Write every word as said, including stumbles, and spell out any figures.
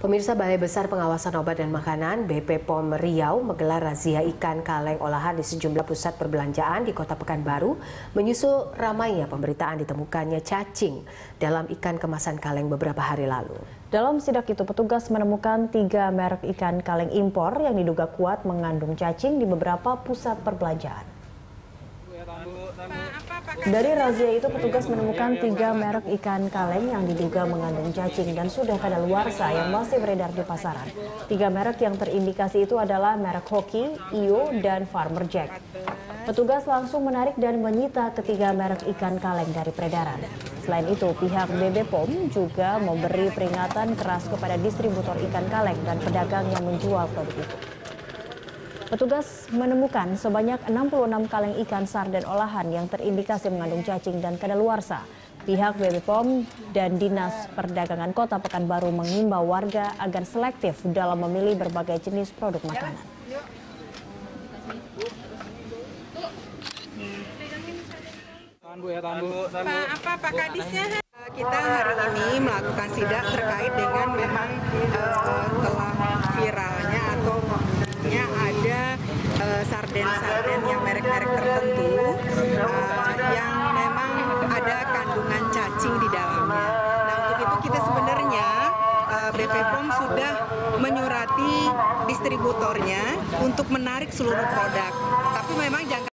Pemirsa, Balai Besar Pengawasan Obat dan Makanan B P P O M Riau menggelar razia ikan kaleng olahan di sejumlah pusat perbelanjaan di Kota Pekanbaru menyusul ramainya pemberitaan ditemukannya cacing dalam ikan kemasan kaleng beberapa hari lalu. Dalam sidak itu, petugas menemukan tiga merek ikan kaleng impor yang diduga kuat mengandung cacing di beberapa pusat perbelanjaan. Dari razia itu, petugas menemukan tiga merek ikan kaleng yang diduga mengandung cacing dan sudah kadaluarsa yang masih beredar di pasaran. Tiga merek yang terindikasi itu adalah merek Hoki, Iyo, dan Farmer Jack. Petugas langsung menarik dan menyita ketiga merek ikan kaleng dari peredaran. Selain itu, pihak B B P O M juga memberi peringatan keras kepada distributor ikan kaleng dan pedagang yang menjual produk itu. Petugas menemukan sebanyak enam puluh enam kaleng ikan sarden olahan yang terindikasi mengandung cacing dan kadaluarsa. Pihak B B P O M dan Dinas Perdagangan Kota Pekanbaru mengimbau warga agar selektif dalam memilih berbagai jenis produk makanan. Pak, apa Pak Kadisnya? Kita hari ini melakukan sidak terkait dengan memang uh, telah viralnya atau nya ada sarden-sarden uh, yang merek-merek tertentu uh, yang memang ada kandungan cacing di dalamnya. Nah, untuk itu kita sebenarnya uh, B P P O M sudah menyurati distributornya untuk menarik seluruh produk. Tapi memang jangka